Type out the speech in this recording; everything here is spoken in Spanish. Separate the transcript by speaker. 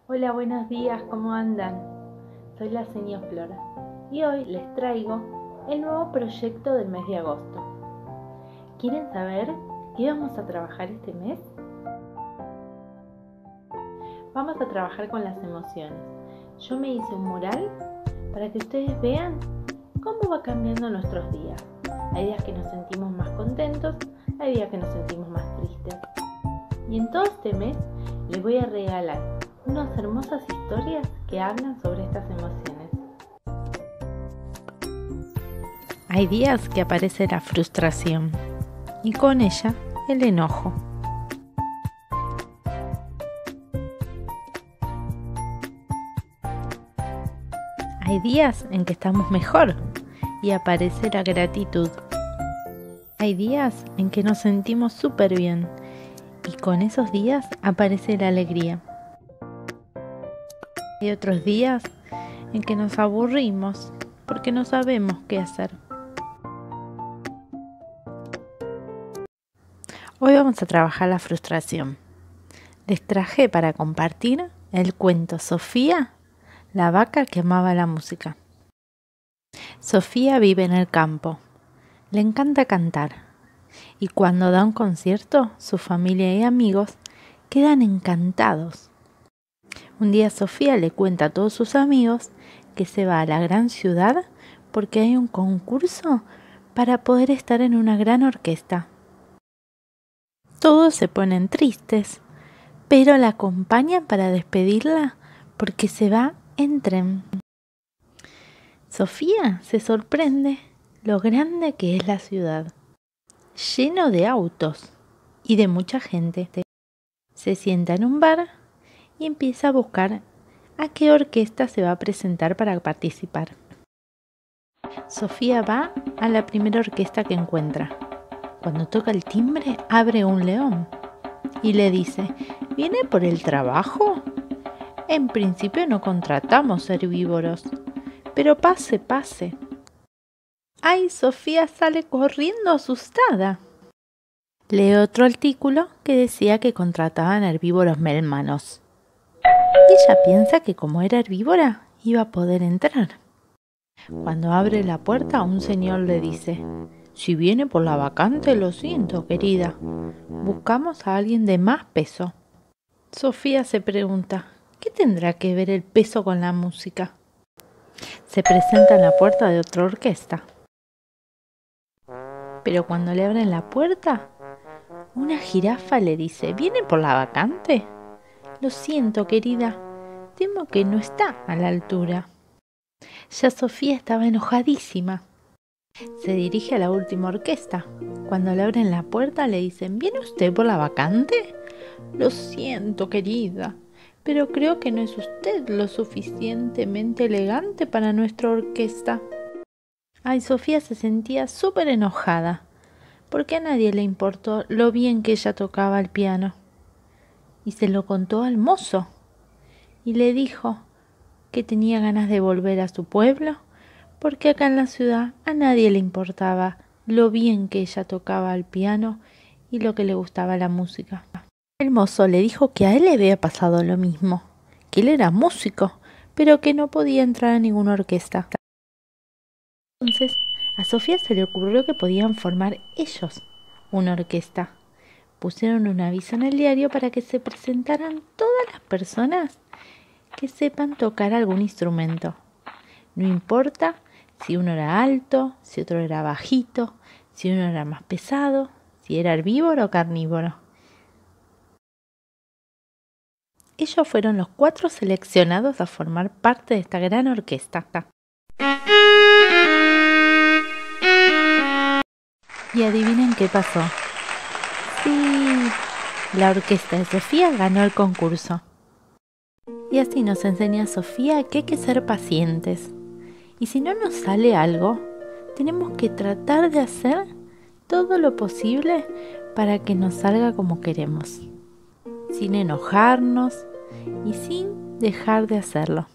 Speaker 1: Hola, buenos días, ¿cómo andan? Soy la señora Flor y hoy les traigo el nuevo proyecto del mes de agosto. ¿Quieren saber qué vamos a trabajar este mes? Vamos a trabajar con las emociones. Yo me hice un mural para que ustedes vean cómo va cambiando nuestros días. Hay días que nos sentimos más contentos, hay días que nos sentimos más tristes. Y en todo este mes les voy a regalar unas hermosas historias que hablan sobre estas emociones.
Speaker 2: Hay días que aparece la frustración y con ella el enojo. Hay días en que estamos mejor y aparece la gratitud. Hay días en que nos sentimos súper bien y con esos días aparece la alegría. Hay otros días en que nos aburrimos porque no sabemos qué hacer. Hoy vamos a trabajar la frustración. Les traje para compartir el cuento Sofía, la vaca que amaba la música. Sofía vive en el campo. Le encanta cantar. Y cuando da un concierto, su familia y amigos quedan encantados. Un día Sofía le cuenta a todos sus amigos que se va a la gran ciudad porque hay un concurso para poder estar en una gran orquesta. Todos se ponen tristes, pero la acompañan para despedirla porque se va en tren. Sofía se sorprende lo grande que es la ciudad, lleno de autos y de mucha gente. Se sienta en un bar y empieza a buscar a qué orquesta se va a presentar para participar. Sofía va a la primera orquesta que encuentra. Cuando toca el timbre, abre un león y le dice: ¿viene por el trabajo? En principio no contratamos herbívoros, pero pase, pase. ¡Ay! Sofía sale corriendo asustada. Lee otro artículo que decía que contrataban herbívoros melmanos. Y ella piensa que como era herbívora, iba a poder entrar. Cuando abre la puerta, un señor le dice: si viene por la vacante, lo siento, querida. Buscamos a alguien de más peso. Sofía se pregunta: ¿qué tendrá que ver el peso con la música? Se presenta en la puerta de otra orquesta. Pero cuando le abren la puerta, una jirafa le dice: ¿viene por la vacante? Lo siento, querida, temo que no está a la altura. Ya Sofía estaba enojadísima. Se dirige a la última orquesta. Cuando le abren la puerta le dicen: ¿viene usted por la vacante? Lo siento, querida, pero creo que no es usted lo suficientemente elegante para nuestra orquesta. Ay, Sofía se sentía súper enojada, porque a nadie le importó lo bien que ella tocaba el piano. Y se lo contó al mozo, y le dijo que tenía ganas de volver a su pueblo, porque acá en la ciudad a nadie le importaba lo bien que ella tocaba el piano y lo que le gustaba la música. El mozo le dijo que a él le había pasado lo mismo, que él era músico, pero que no podía entrar a ninguna orquesta. Entonces a Sofía se le ocurrió que podían formar ellos una orquesta. Pusieron un aviso en el diario para que se presentaran todas las personas que sepan tocar algún instrumento. No importa si uno era alto, si otro era bajito, si uno era más pesado, si era herbívoro o carnívoro. Ellos fueron los 4 seleccionados a formar parte de esta gran orquesta. Y adivinen qué pasó. Sí, la orquesta de Sofía ganó el concurso. Y así nos enseña Sofía que hay que ser pacientes. Y si no nos sale algo, tenemos que tratar de hacer todo lo posible para que nos salga como queremos, sin enojarnos y sin dejar de hacerlo.